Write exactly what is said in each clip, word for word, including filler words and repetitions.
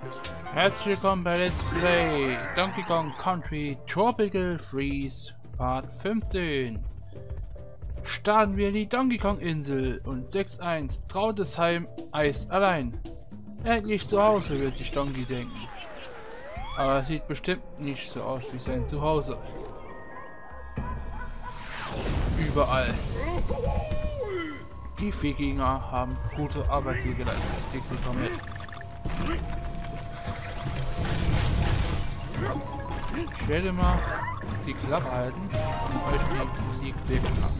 Herzlich willkommen bei Let's Play Donkey Kong Country Tropical Freeze Part fünfzehn. Starten wir die Donkey Kong Insel und sechs eins Trautesheim Eis allein. Endlich zu Hause, wird sich Donkey denken. Aber es sieht bestimmt nicht so aus wie sein Zuhause. Überall. Die Wikinger haben gute Arbeit hier geleistet. Dixie, komm mit. Ich werde mal die Klappe halten und euch die Musik wirken lassen.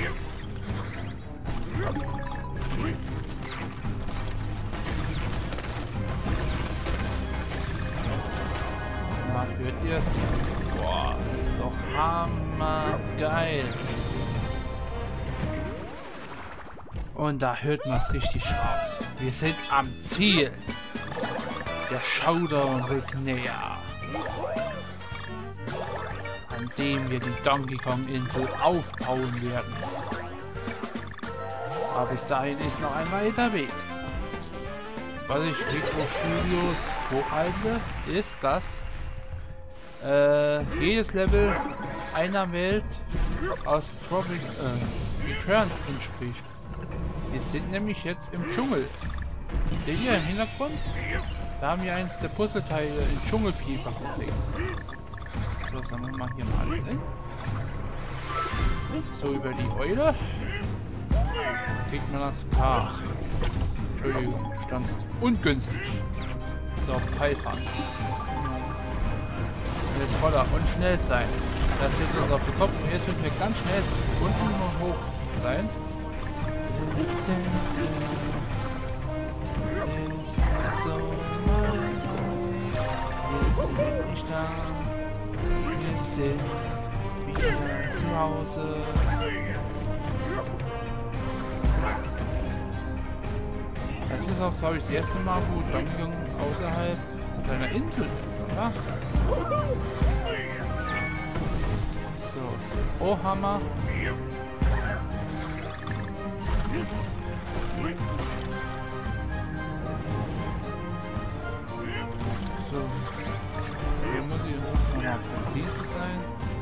Mal hört ihr es? Boah, das ist doch hammergeil. Und da hört man es richtig raus. Wir sind am Ziel. Der Showdown rückt näher, an dem wir die Donkey Kong Insel aufbauen werden. Aber bis dahin ist noch ein weiter Weg. Was ich Retro Studios hochhalte, ist, dass äh, jedes Level einer Welt aus Tropic äh, Returns entspricht. Wir sind nämlich jetzt im Dschungel. Seht ihr im Hintergrund? Da haben wir eins der Puzzleteile in Dschungelfieber gelegt. So, sammeln wir mal hier mal alles in. So, über die Eule kriegt man das K. Entschuldigung, du standst ungünstig. So, Pfeilfass. Jetzt voller und schnell sein. Das steht uns auf den Kopf und jetzt müssen wir ganz schnell unten und hoch sein. Es ist so mal. Wir sind nicht da. Wir sind wieder zu Hause. Das ist auch, glaube ich, das erste Mal, wo Donkey Kong außerhalb seiner Insel ist, oder? So, so. Oh, Hammer. So. Hier muss ich jetzt nochmal präzise sein.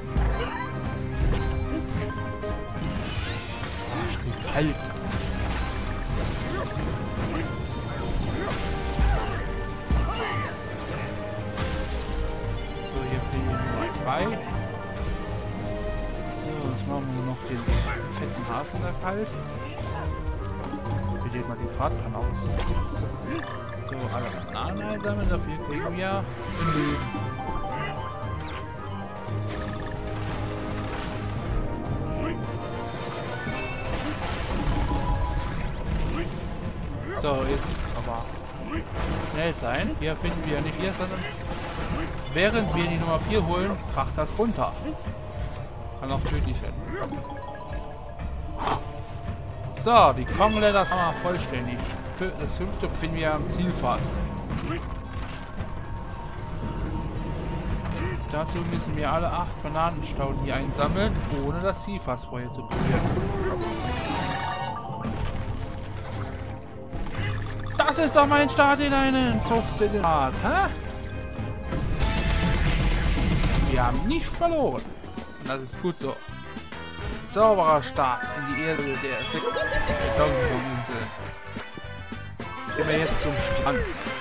Ah, ich krieg kalt. So, hier kriegen wir Nummer drei. So, jetzt machen wir noch den fetten Hasen da kalt. Für den mal die Bratpfanne aus. So, alle Bananen einsammeln, dafür kriegen wir ein Leben. So, ist aber schnell sein. Hier finden wir nicht hier, sondern während wir die Nummer vier holen, kracht das runter. Kann auch tödlich werden. So, die Kong-Letters haben wir vollständig. Das fünfte finden wir am Zielfass. Dazu müssen wir alle acht Bananenstauden hier einsammeln, ohne das Zielfass vorher zu berühren. Das ist doch mein Start in einen fünfzehnten Grad, hä? Wir haben nicht verloren. Und das ist gut so. Sauberer Start in die Erde der Donkey Kong Insel. Gehen wir jetzt zum Strand.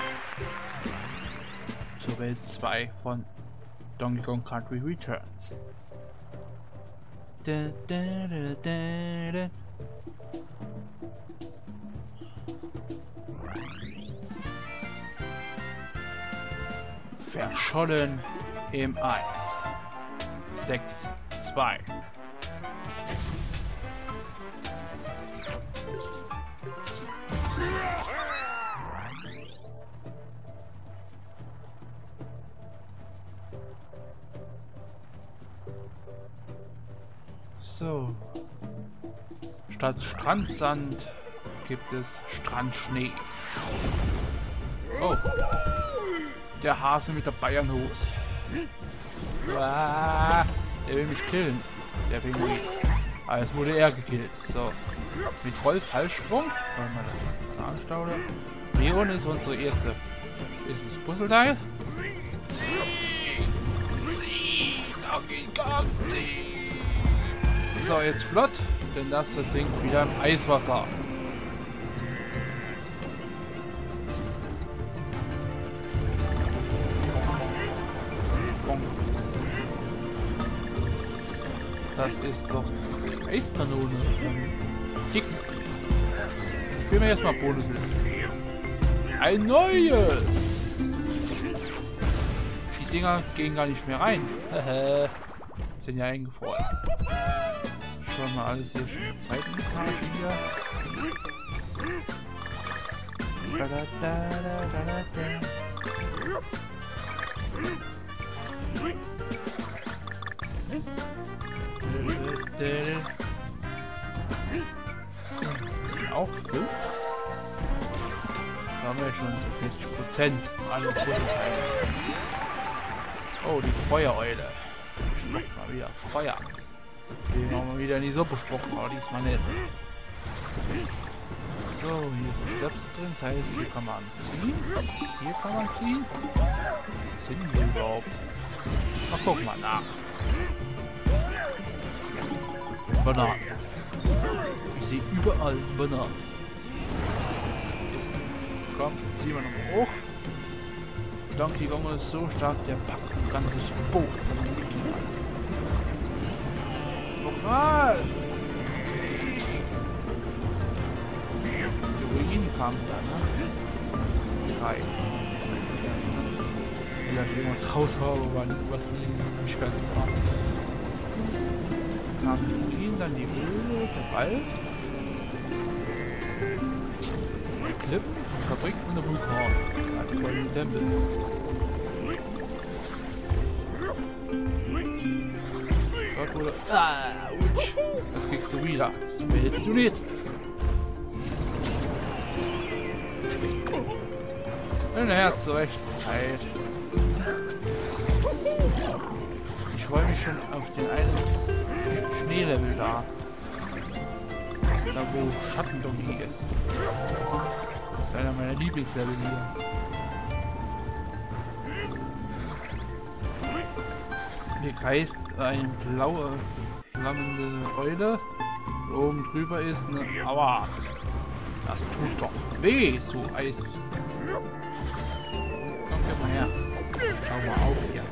Zur Welt zwei von Donkey Kong Country Returns. Da, da, da, da, da. Verschollen im Eis. sechs zwei. So. Statt Strandsand gibt es Strandschnee. Oh. Der Hase mit der Bayernhose. Ah, der will mich killen. Der Pinguin. Ah, jetzt wurde er gekillt. So. Mit Rollfallsprung. Bananenstaude. Leon ist unsere erste ist das Puzzleteil. Zieh! Zieh! Donkey Kong, zieh! So, jetzt flott, denn das versinkt wieder im Eiswasser. Das ist doch die Eiskanone vom Dicken. Spielen wir erstmal Bonuslevel. Ein neues! Die Dinger gehen gar nicht mehr rein. Sind ja eingefroren. Schauen wir alles hier schon in der zweiten Etage hier. Da, da, da, da, da, da. So, das sind auch fünf. Da haben wir schon so vierzig Prozent alle Puzzleteile. Oh, die Feuereule. Spuckt mal wieder Feuer. Den haben wir wieder in die Suppe spucken, aber diesmal nicht. So, hier ist ein Stöpsel drin, das heißt, hier kann man ziehen. Hier kann man ziehen. Was sind wir überhaupt? Ach, guck mal nach. Bananen. Ich sehe überall Bananen. Ist, komm, ziehen wir nochmal hoch. Donkey Kong ist so stark, der packt ein ganzes Boot von dem Mickey an. Nochmal! Die Ruinen kamen da, ne? Drei. Ja, ich irgendwas raus habe, aber was nicht ganz war. Dann die Ruinen, dann die Höhle, der Wald. Die Klippen, die Fabrik und der Vulkan. Der goldene Tempel. Dort wurde... Ah, utsch. Das kriegst du wieder. Das willst du nicht. In der Herz zur rechten Zeit. Ich freue mich schon auf den einen Schneelevel da. Da wo Schattendonkey ist. Das ist einer meiner Lieblingslevel hier. Hier kreist eine blaue, flammende Eule. Und oben drüber ist eine... Aua! Das tut doch weh, so Eis. Komm, geh mal her. Schau mal auf hier.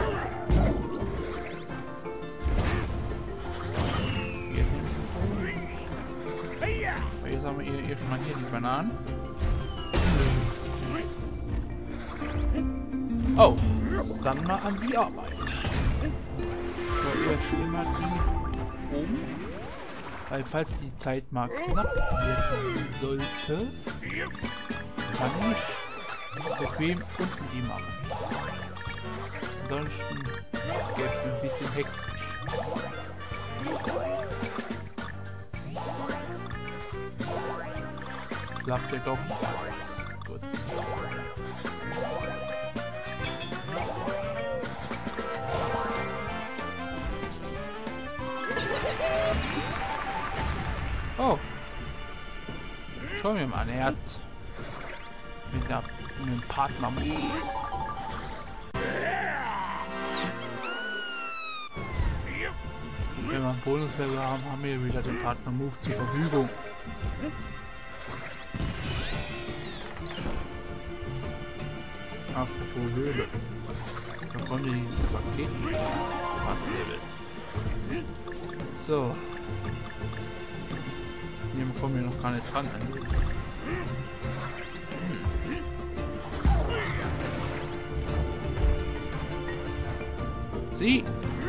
Jetzt haben wir hier erstmal hier die Bananen. Oh, dann mal an die Arbeit. So, erst immer die oben. Weil falls die Zeit mal knapp werden sollte, kann ich bequem unten die machen. Ansonsten gäbe es ein bisschen hektisch. Klappt ja doch ganz gut. Oh. Schauen wir mal ein Herz. Mit, der, mit dem Partner. Wenn wir einen Bonuslevel haben, haben wir wieder den Partner Move zur Verfügung. Apropos Höhle. Da kommt ja dieses Paket. Fast Level. So. Hier kommen wir noch gar nicht dran. Hm. Sie.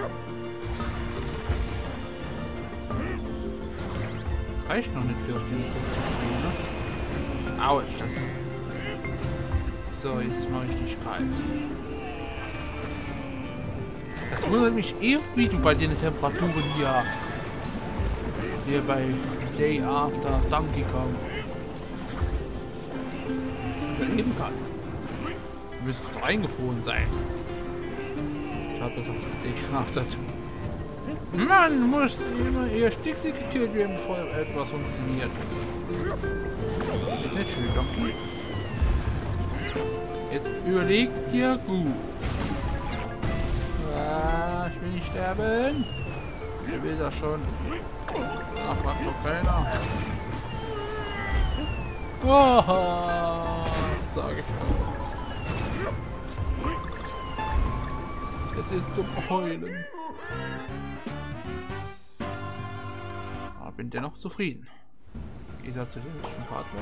Das reicht noch nicht für auf den Punkt zu springen, ne? Autsch, das, das... So, jetzt mache ich dich kalt. Das wundert mich eh, wie du bei den Temperaturen hier... Hier bei Day After Donkey Kong überleben kannst. Du müsstest eingefroren sein. Schaut das auf die Day After tun. Man muss immer erst exekutiert werden, bevor etwas funktioniert. Ist nicht schön, Donkey. Jetzt Überleg dir gut. Ah, ich will nicht sterben. Wer will das schon? Ach, fragt doch keiner. Oh, sag ich schon. Es ist zum Heulen. Aber bin dennoch zufrieden. Ihr seid zu den Partner.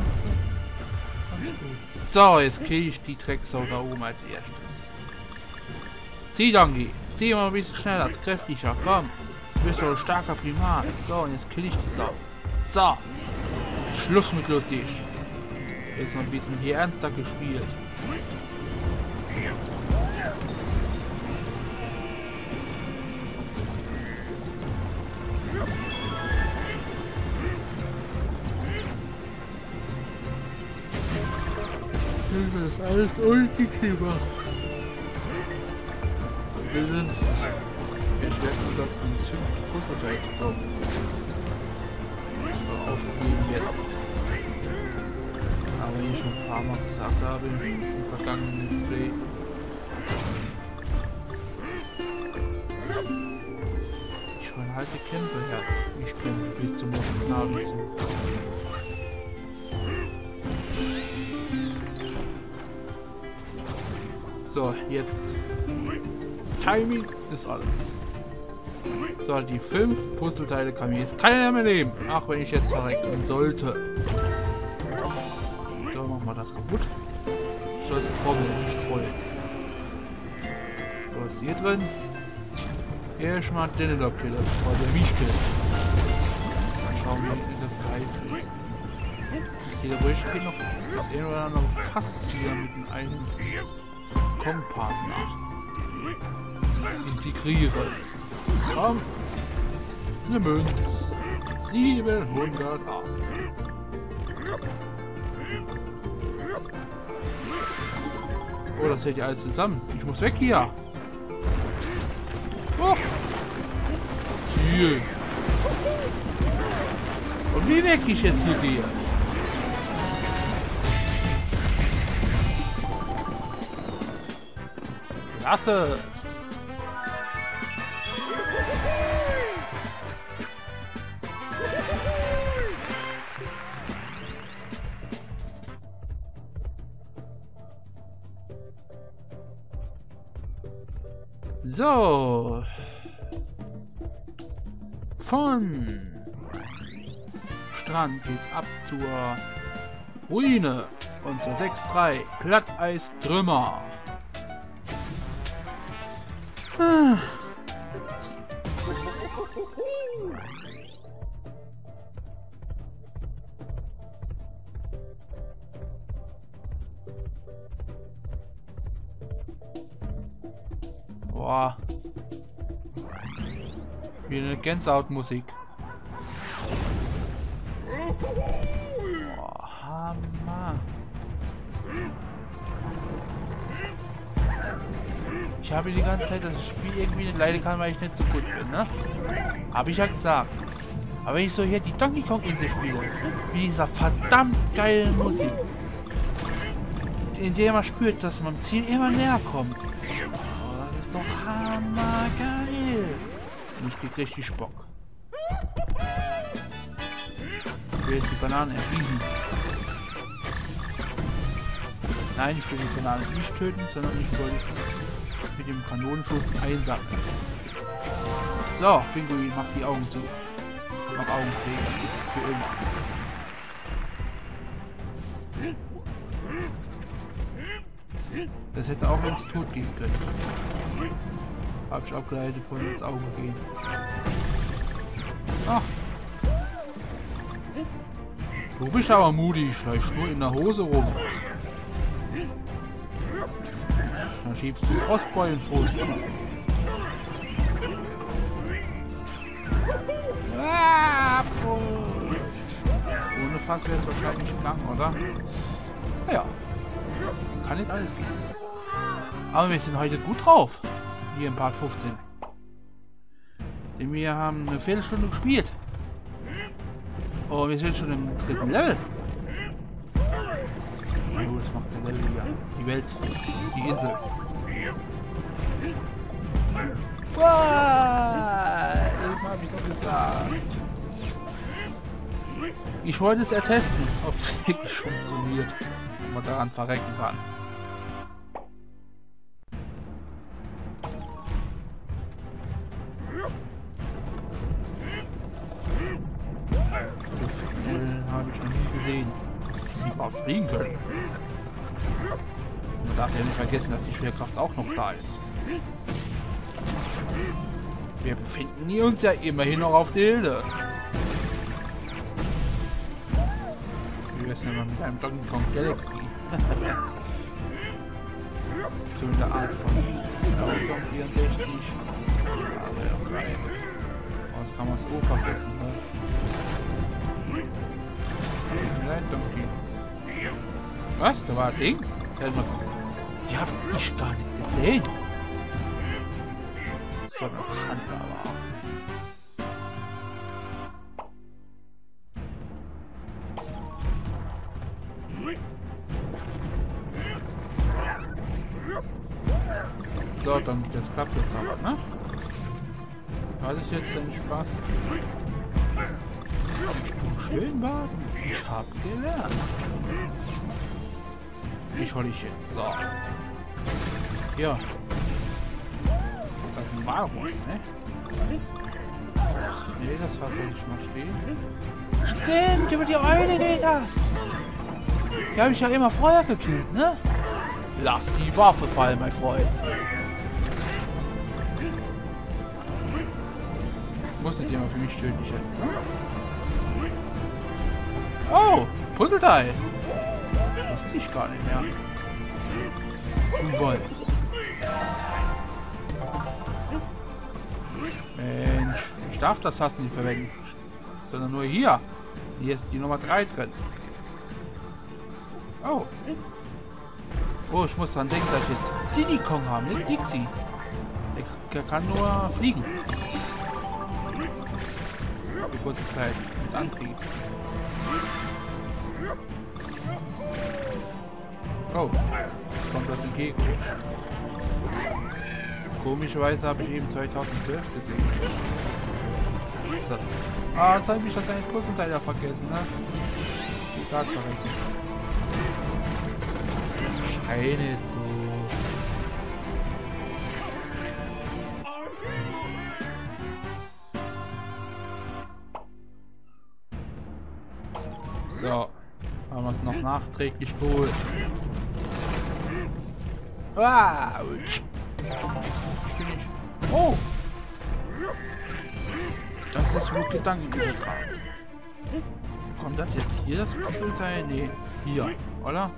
So, jetzt kriege ich die Drecksau da oben als erstes. Zieh, Donkey. Zieh mal ein bisschen schneller, kräftiger. Komm. Du bist doch ein starker Primat. So, und jetzt kill ich die Sau. So. Schluss mit lustig. Jetzt noch ein bisschen hier ernster gespielt. Das ist alles ulkig gemacht. Wir sind erschwert uns das ins fünfte Puzzleteil zu kommen. Aufgegeben wird. Aber wie ich schon ein paar Mal gesagt habe im vergangenen Let's Play. Ich schon halte Kämpfe her. Ich kämpfe bis zum letzten Abendzug. So, jetzt. Timing ist alles. So, die fünf Puzzleteile kann mir jetzt keiner mehr nehmen. Auch wenn ich jetzt verrecken sollte. So, machen wir das kaputt. So, das Trommel, nicht voll. So, was ist hier drin? Erstmal den da killen, bevor der mich killt. Dann schauen wir, wie das Geheimnis ist. Jeder Brüche geht noch das eine oder andere Fass hier mit einem Partner integrieren. Komm. Eine Münz. siebenhundert A. Oh, das hält ja alles zusammen. Ich muss weg hier. Oh. Ziel. Und wie weg ich jetzt hier gehe. Klasse! So. Von Strand geht's ab zur Ruine und zur sechs drei Glatteis-Trümmer. Ah. Boah. Wie eine Gänsehautmusik. Boah, Hammer. Ich habe die ganze Zeit das Spiel irgendwie nicht leiden kann, weil ich nicht so gut bin, ne? Habe ich ja gesagt. Aber wenn ich so hier die Donkey Kong Insel spiele, mit dieser verdammt geilen Musik, in der man spürt, dass man am Ziel immer näher kommt. Oh, das ist doch hammergeil. Und ich krieg richtig Bock. Ich will jetzt die Bananen erschießen. Nein, ich will die Bananen nicht töten, sondern ich wollte sie mit dem Kanonenschuss einsacken. So, Pinguin, mach die Augen zu. Mach Augenpflege. Für immer. Das hätte auch ins Tod gehen können. Hab ich abgeleitet von ins Auge gehen. Ach. Du bist aber mutig, schleichst nur in der Hose rum. Dann schiebst du Frostbeulenfrust. Ah, ohne Fass wäre es wahrscheinlich gegangen, oder? Naja, das kann nicht alles gehen. Aber wir sind heute gut drauf. Hier im Part fünfzehn. Denn wir haben eine Viertelstunde gespielt. Und wir sind schon im dritten Level. Oh, das macht der Level hier. Die Welt. Die Insel. Wow, eben habe ich doch gesagt. Ich wollte es ertesten, ob es wirklich funktioniert. Ob man daran verrecken kann. So viel habe ich noch nie gesehen, dass sie überhaupt fliegen können. Man darf ja nicht vergessen, dass die Schwerkraft auch noch da ist. Wir befinden uns ja immerhin noch auf der Erde. Wie wär's denn mal mit einem Donkey Kong Galaxy? So in der Art von Donkey Kong vierundsechzig. Ja, wäre doch geil. Das kann man es auch vergessen, ne? Nein, Donkey. Was? Da war ein Ding? Die hab ich gar nicht gesehen. Das ist doch eine Schande, aber. So, dann das klappt jetzt aber, ne? War das jetzt denn Spaß? Ich tu schön baden. Ich hab gelernt. Ich hol ich jetzt. So. Ja. Das ist ein Walrus, ne? Ne, das Fass lasse ich mal stehen. Stimmt, über die Eule geht das. Die habe ich ja immer vorher gekillt, ne? Lass die Waffe fallen, mein Freund. Muss nicht immer für mich tödlich sein, ne? Oh, Puzzleteil. Wusste ich gar nicht mehr. Jawohl. Mensch, ich darf das Fass nicht verwenden. Sondern nur hier. Hier ist die Nummer drei drin. Oh. Oh, ich muss dran denken, dass ich jetzt Diddy Kong habe, nicht Dixie. Der kann nur fliegen. Für kurze Zeit. Mit Antrieb. Oh. Kommt das entgegen. Komischerweise habe ich eben zweitausendzwölf gesehen. So. Ah, jetzt habe ich das einen Puzzleteil ja vergessen, ne? Die Karte verrechnet. Scheine zu. So. Haben wir es noch nachträglich geholt. Ah, ich bin nicht. Oh! Das ist wohl Gedanken übertragen. Kommt das jetzt hier, das Puzzleteil? Nee, hier, oder?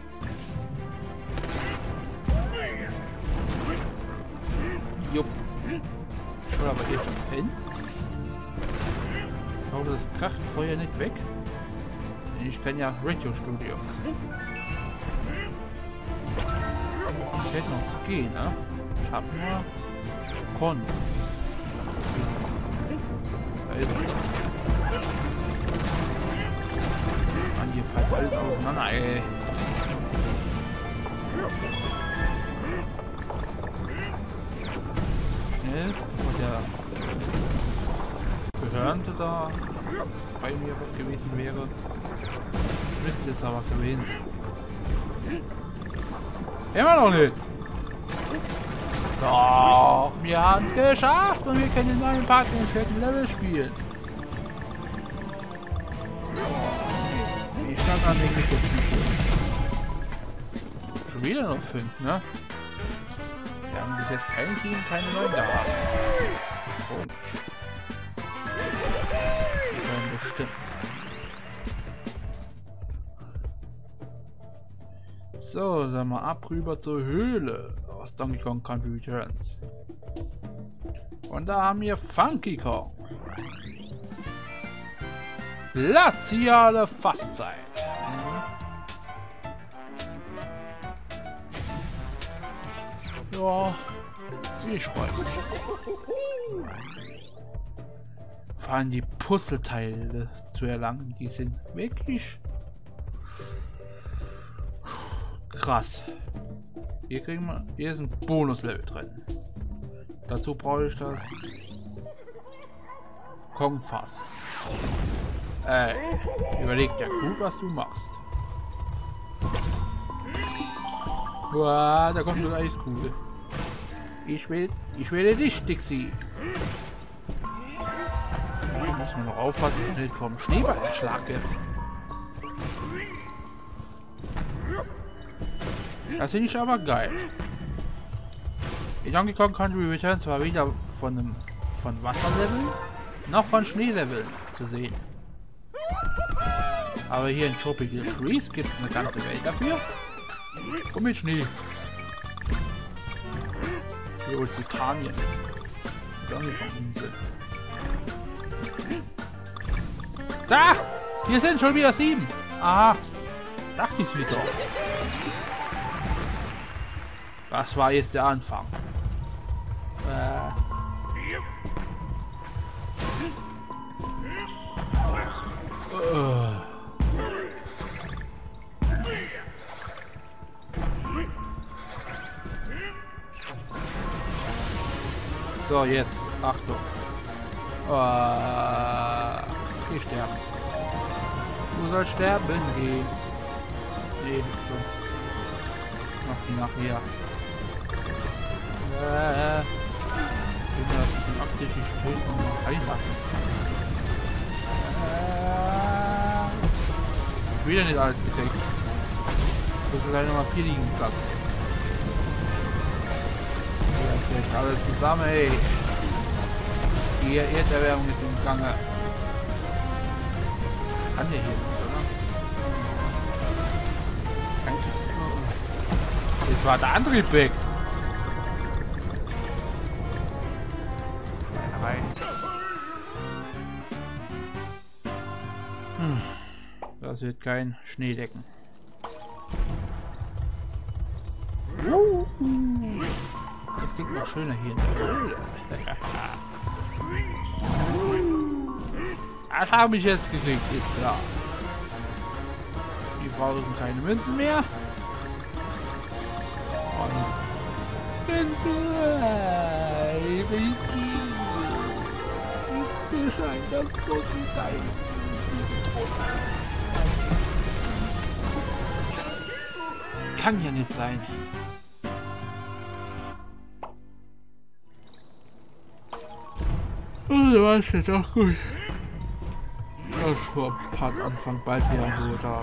Jupp. Ich hole aber erst das hin. Ich hoffe, das kracht Feuer nicht weg. Ich kenne ja Radio Studios. Ich hätte noch Ski, ne? Ich hab nur Con. Da ist es. Mann, hier fällt alles auseinander, ey. Schnell, bevor der Behörde da bei mir gewesen wäre. Müsste es aber gewesen sein. Immer noch nicht. Doch, wir haben es geschafft und wir können den neuen Part im vierten Level spielen. Ich stand an den Füße. Schon wieder noch fünf, ne? Wir haben bis jetzt keine sieben, keine neun gehabt. Komisch. Wir können bestimmt. So, sagen wir ab rüber zur Höhle aus Donkey Kong Country Returns. Und da haben wir Funky Kong. Glaziale Fastzeit. Mhm. Ja, ich freue mich. Vor allem die Puzzleteile zu erlangen, die sind wirklich Krass. Hier kriegen wir. Hier ist ein Bonuslevel drin. Dazu brauche ich das Kongfass. Ey, überleg dir gut, was du machst. Boah, da kommt eine Eiskugel. Ich will, ich will dich, Dixie. Da muss man noch aufpassen, dass man nicht vom Schneeball erschlagen wird. Das finde ich aber geil. In Donkey Kong Country Returns war weder von einem von Wasserlevel noch von Schneelevel zu sehen. Aber hier in Tropical Freeze gibt es eine ganze Welt dafür. Und mit Schnee. Hier Ozitanien. Donkey Kong Insel. Da! Hier sind schon wieder sieben! Aha! Dachte ich wieder. Das war jetzt der Anfang. Äh. Uh. So, jetzt. Achtung. Uh. Geh sterben. Du sollst sterben gehen. Nee, so. Mach die nachher. Äh. Ich will das mit dem absichtlich töten und mal fallen lassen. Äh. Ich will ja nicht alles gedeckt. Ich muss gleich nochmal vier liegen lassen. Ja, vielleicht alles zusammen, ey. Die Erderwärmung ist im Gange. Kann der hier nicht, oder? Das war der Antrieb weg. Schweinerei. Hm. Das wird kein Schneedecken. Uh, uh. Das klingt noch schöner hier in der Höhle. Das habe ich jetzt gekriegt, ist klar. Die brauchen keine Münzen mehr. Und es bleibt so scheint das große Teil des Fliegenthron. Kann ja nicht sein. Oh, da war es ja doch gut. Das vor Part Anfang bald wieder geholt habe.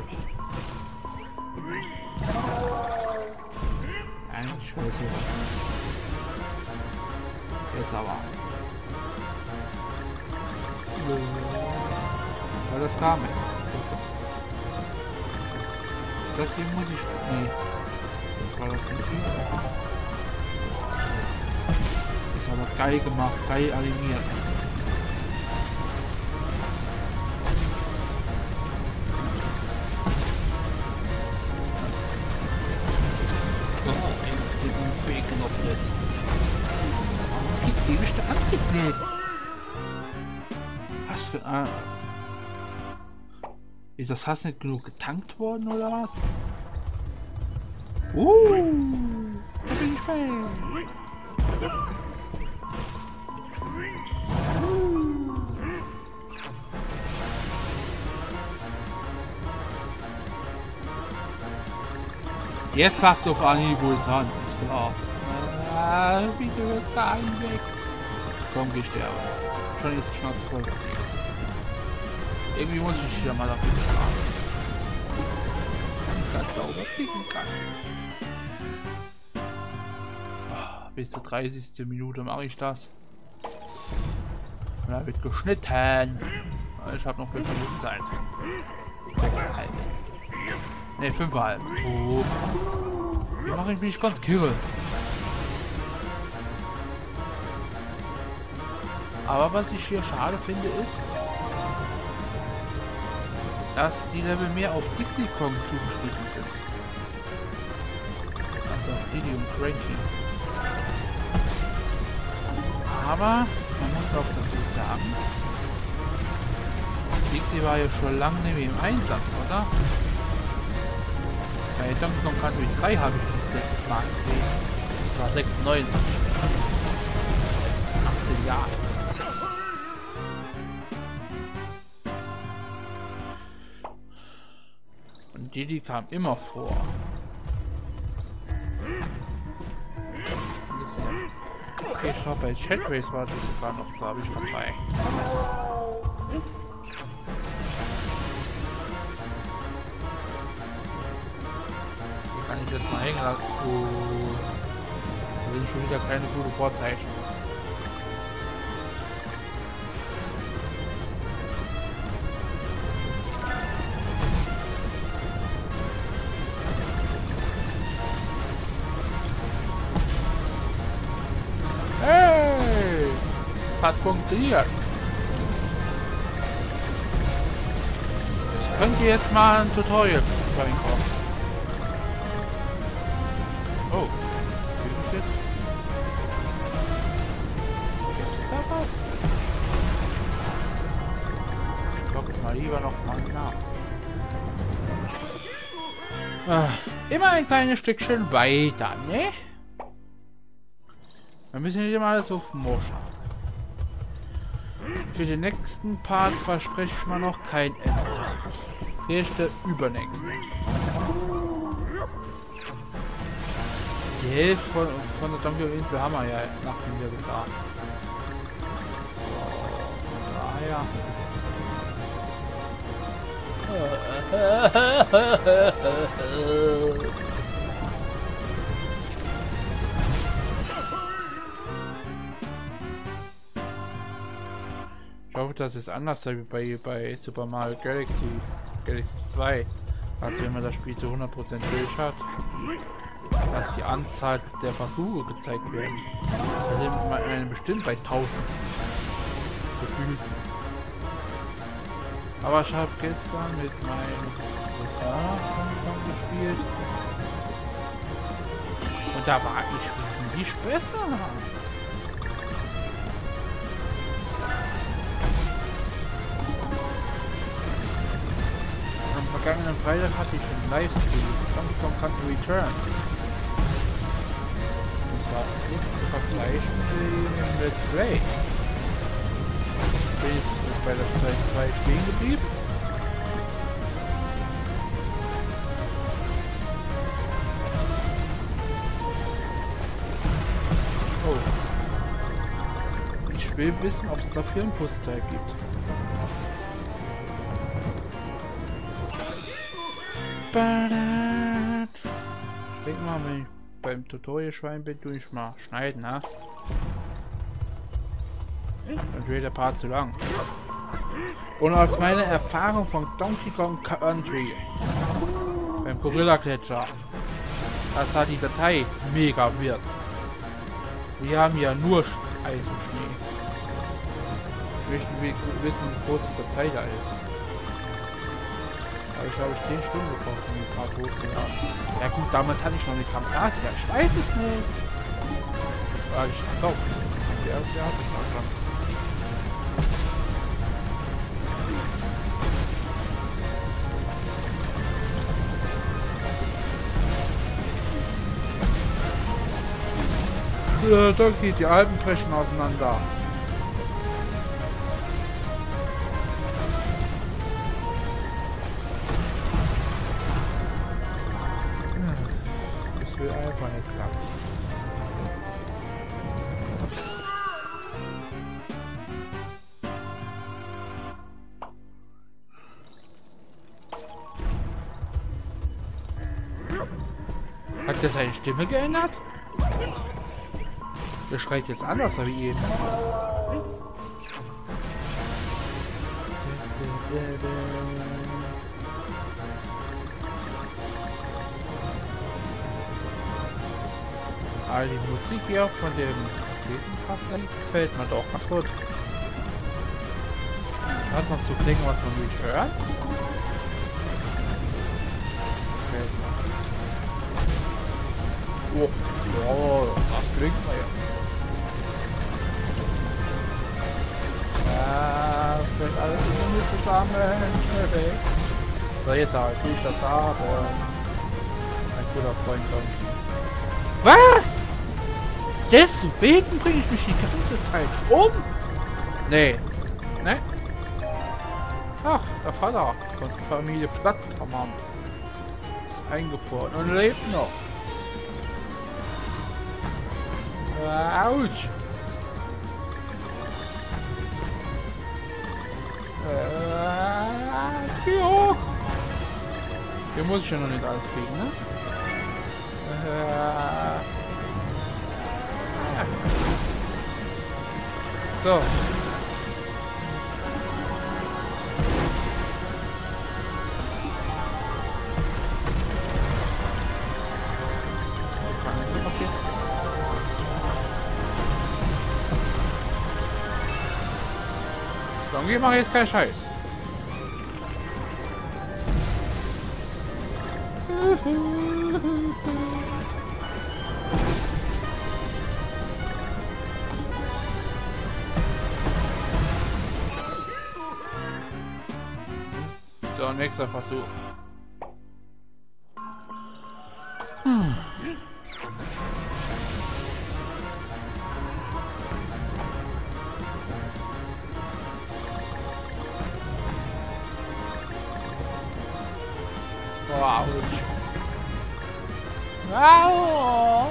Eigentlich scheiße. Jetzt aber. Weil das kam jetzt. Das hier muss ich. Nee. Das war das nicht hier. Ist aber geil gemacht, geil animiert. Ewig der Antrieb flöten. Was für ein... Ist das Hass nicht genug getankt worden oder was? Uh, da bin ich weg. Jetzt fragt es auf Anhieb, wo es an ist, klar. Ah, bitte ist gar nicht weg. Komm, geh sterben. Schon ist die Schnauze voll. Irgendwie muss ich ja mal dafür schlagen. Ganz sauber ticken kann. Oh, bis zur dreißigsten Minute mache ich das. Und da wird geschnitten. Ich habe noch fünf Minuten Zeit. sechseinhalb. Ne, fünfeinhalb. Oh. Wie mache ich mich ganz kirre? Aber was ich hier schade finde ist, dass die Level mehr auf Dixie Kong zugeschnitten sind. Als auf Diddy und Cranky. Aber man muss auch dazu sagen, Dixie war ja schon lange nicht mehr im Einsatz, oder? Bei Donkey Kong Country drei habe ich das letztes Mal gesehen. Das war sechsundneunzig. Das ist achtzehn Jahre. Und Diddy kam immer vor. Okay, schau, bei Chat Race war das sogar noch, glaube ich, dabei. Hier kann ich das mal hängen lassen. Oh. Das sind schon wieder keine gute Vorzeichen. Hey! Es hat funktioniert. Es könnte jetzt mal ein Tutorial reinkommen. Oh, Filmschiss. Gibt's da was? Ich guck mal lieber noch mal nach. Ah, immer ein kleines Stückchen weiter, ne? Wir müssen nicht immer alles auf Moor schaffen. Für den nächsten Part verspreche ich mal noch kein Ende. Vielleicht der übernächste. Die Hälfte von, von der Donkey Kong Insel haben wir ja nachdem wir getan. Daher. Ich hoffe, das ist anders wie bei, bei Super Mario Galaxy, Galaxy zwei. Also wenn man das Spiel zu hundert Prozent durch hat, dass die Anzahl der Versuche gezeigt werden. Da sind wir bestimmt bei tausend gefühlt. Aber ich habe gestern mit meinem Cousin gespielt. Und da war ich wesentlich besser. Am vergangenen Freitag hatte ich einen Livestream Donkey Kong Country Returns. Und zwar nicht zu vergleichen mit dem Let's Play. Bin ich bei der zwei Punkt zwei stehen geblieben. Oh. Ich will wissen, ob es dafür ein Puzzleteil gibt. Ich denke mal, wenn ich beim Tutorial-Schwein bin, tue ich mal schneiden, ne? Dann wird der Part zu lang. Und aus meiner Erfahrung von Donkey Kong Country beim Gorilla Gletscher, dass da die Datei mega wird. Wir haben ja nur Eis und Schnee. Ich möchte wissen, wie groß die Datei da ist. Aber ich habe zehn Stunden gebraucht, um den Part hochzuladen. Ja gut, damals hatte ich noch eine Camtasia, ich weiß es nicht. Ja, ich glaube, die erste hatte ich noch schon. Ja, Donkey, die Alpen brechen auseinander. Das will einfach nicht klappen. Hat der seine Stimme geändert? Der schreit jetzt anders wie eben. Aber die Musik hier von dem Kettenkraftwerk gefällt mir doch ganz gut. Hat noch so klingen, was man nicht hört. Gefällt mir. Oh, wow, das klingt mir jetzt. Ja, das bringt alles irgendwie zusammen. So, jetzt aber, jetzt will ich das haben. guter Freund dann. Was? Deswegen bringe ich mich die ganze Zeit um? Nee. Ne? Ach, der Vater von Familie Flattermann ist eingefroren und lebt noch. Autsch. Äh, geh hoch. Hier muss ich ja noch nicht alles kriegen, ne? Äh, so. Irgendwie mache ich jetzt keinen Scheiß. So, nächster Versuch. Hm. Wow. Wow.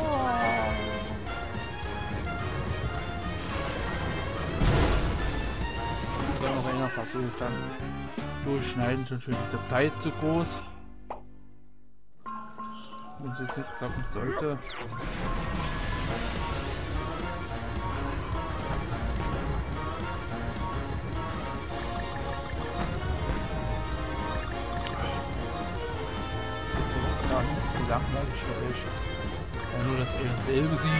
So, noch einer Versuch, dann durchschneiden, schon schön die Datei zu groß. Wenn es jetzt nicht klappen sollte. Langweilig für euch. Ja, nur, dass er dasselbe sieht.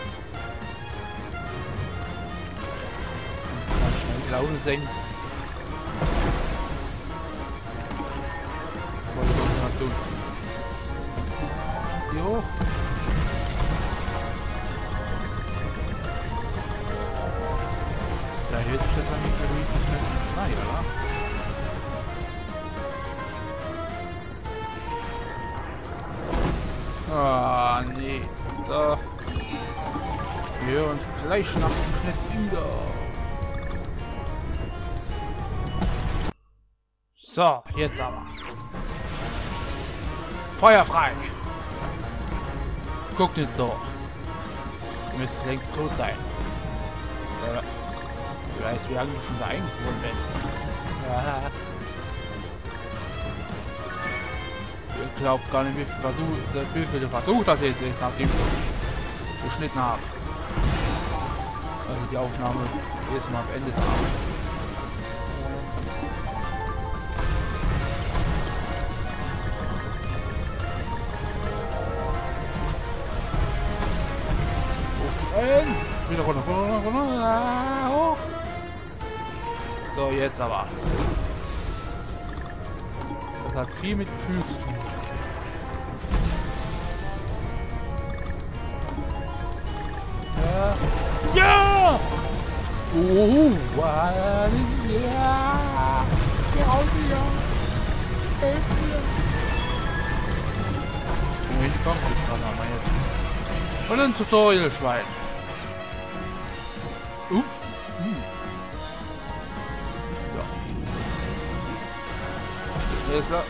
Und man schnell die Laune senkt. Volle Kombination. Die hoch. Da hält sich das an die Kalorien zwei, oder? Ah, oh, nee. So. Wir hören uns gleich nach dem Schnitt wieder. So, jetzt aber. Feuer frei. Guckt nicht so. Du müsstest längst tot sein. Ja. Du weißt, wie lange du schon da eingefroren bist. Ja. Ihr glaubt gar nicht, wie viel Versuch, wie viele Versuch das jetzt ist, nachdem ich geschnitten habe. Also die Aufnahme jedes Mal beendet habe. Hochziehen! Wieder runter, runter, runter, runter, hoch! So, jetzt aber. Das hat viel mit Gefühl zu tun. Ja! Ja! Oh, wow! Ja! Geh raus hier! Hilf mir! Ich komm nicht dran, aber jetzt. Und ein Tutorial-Schwein. Uh! uh. Ist er.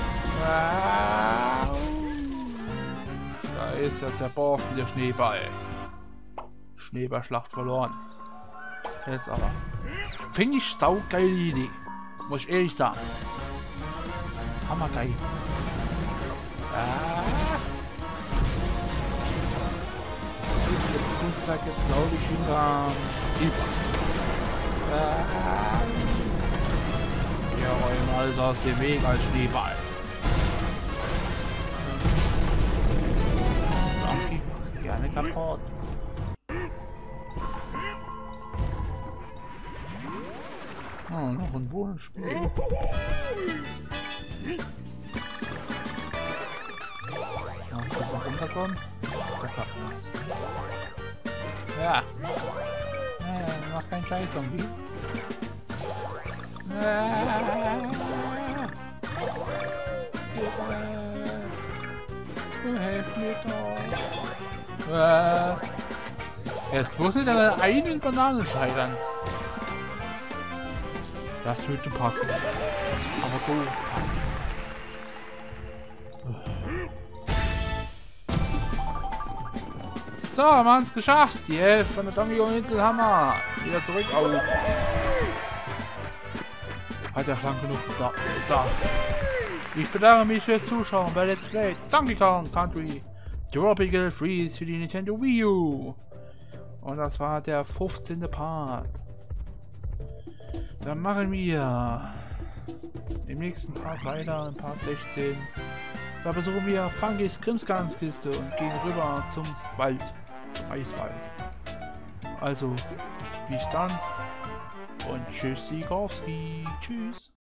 Da ist der zerborsten Schneeball. Schneeballschlacht verloren. Jetzt aber. Finde ich saugeile Idee. Muss ich ehrlich sagen. Hammergeil. Ah. Ich muss halt jetzt, glaube ich, hinter Vielfach. Ah. Wir räumen alles aus dem Weg als Schneeball. Ach, ich mach gerne kaputt. Oh, noch ein Bonusspiel. Noch ein bisschen runterkommen. Da klappt was. Ja. Ja, mach keinen Scheiß, Donkey. Helft mir doch. Äh, jetzt muss ich an einen Bananen scheitern. Das würde passen. Aber so. So, wir haben es geschafft. Die Hälfte von der Donkey-Insel haben wir. Wieder zurück auf. Hat er lang genug da. So. Ich bedanke mich fürs Zuschauen bei Let's Play Donkey Kong Country Tropical Freeze für die Nintendo Wii U. Und das war der fünfzehnte Part. Dann machen wir im nächsten Part weiter, in Part sechzehn. Da besuchen wir Funkys Krimskrams-Kiste und gehen rüber zum Wald, zum Eiswald. Also, bis dann und tschüss, Siegowski. Tschüss.